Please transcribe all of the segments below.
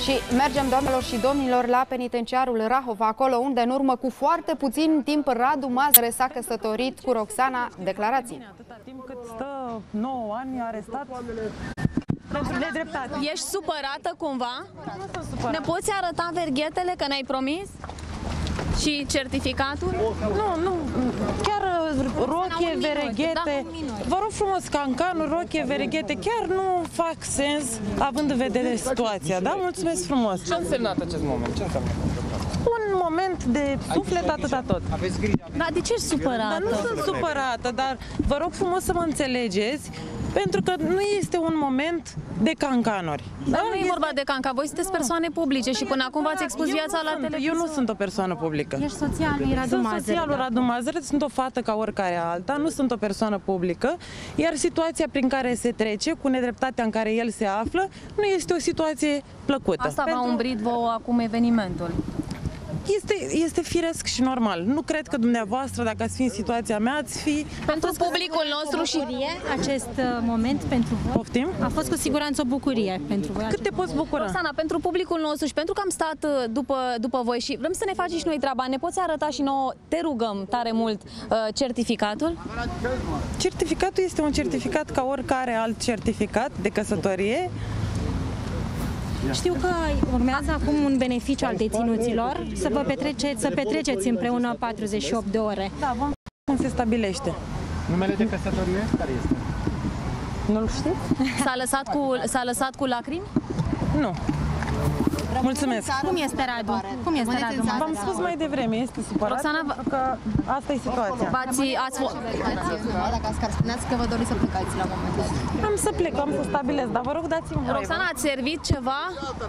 Și mergem, doamnelor și domnilor, la penitenciarul Rahova, acolo unde în urmă cu foarte puțin timp Radu Mazăre s-a căsătorit cu Roxana. Declarații. Atâta timp cât stă 9 ani arestat pentru nedreptate. Ești supărată cumva? Nu sunt supărată. Ne poți arăta verghetele că ne-ai promis? Și certificatul? Nu, chiar rochie, vereghete, vă rog frumos, cancanul, rochie, vereghete, chiar nu fac sens având în vedere situația, da? Mulțumesc frumos! Ce a însemnat acest moment? Ce înseamnă? Un moment de suflet, atâta tot. Aveți grijă. Dar de ce ești supărată? Dar nu sunt supărată, dar vă rog frumos să mă înțelegeți, pentru că nu este un moment de cancanuri. Dar nu e vorba de canca, voi sunteți persoane publice și până acum v-ați expus viața la televizor. Eu nu sunt o persoană publică. Ești soția lui Radu Sunt Mazăre. soția lui Radu Mazăre, sunt o fată ca oricare alta, nu sunt o persoană publică, iar situația prin care se trece, cu nedreptatea în care el se află, nu este o situație plăcută. Asta v-a umbrit vouă acum evenimentul. Este firesc și normal. Nu cred că dumneavoastră, dacă ați fi în situația mea, ați fi... Pentru publicul nostru și... Acest moment pentru voi? Poftim? A fost cu siguranță o bucurie pentru voi. Cât te poți bucura? Roxana, pentru publicul nostru și pentru că am stat după voi și vrem să ne faci și noi treaba, ne poți arăta și nouă, te rugăm tare mult, certificatul? Certificatul este un certificat ca oricare alt certificat de căsătorie. Știu că urmează acum un beneficiu al deținuților, să petreceți împreună 48 de ore. Da, vom cum se stabilește. Numele de căsătorie care este? Nu-l știți? S-a lăsat cu lacrimi? Nu. Mulțumesc. Cum este Radu? Cum este Radu? V-am spus mai devreme, este supărat, Roxana, pentru că asta e situația. Dacă spuneați că vă doriți să plecați la momentul ăsta. Am să plec, am să stabilesc, dar vă rog dați-mi voie. Roxana, ați servit ceva?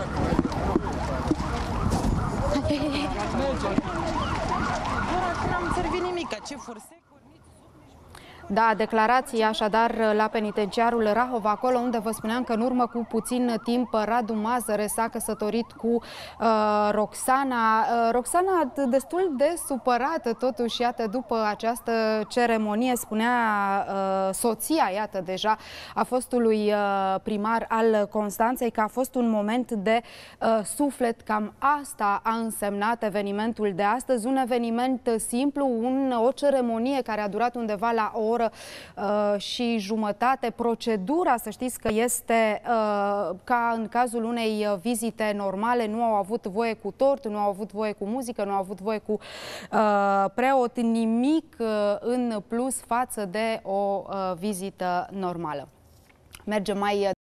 N-am servit nimic, ce fursec. Da, declarații așadar la penitenciarul Rahova, acolo unde vă spuneam că în urmă cu puțin timp Radu Mazăre s-a căsătorit cu Roxana. Roxana destul de supărată totuși, iată, după această ceremonie, spunea soția, iată, deja a fostului primar al Constanței, că a fost un moment de suflet. Cam asta a însemnat evenimentul de astăzi, un eveniment simplu, o ceremonie care a durat undeva la o oră și jumătate. Procedura, să știți că este ca în cazul unei vizite normale, nu au avut voie cu tort, nu au avut voie cu muzică, nu au avut voie cu preot, nimic în plus față de o vizită normală. Mergem mai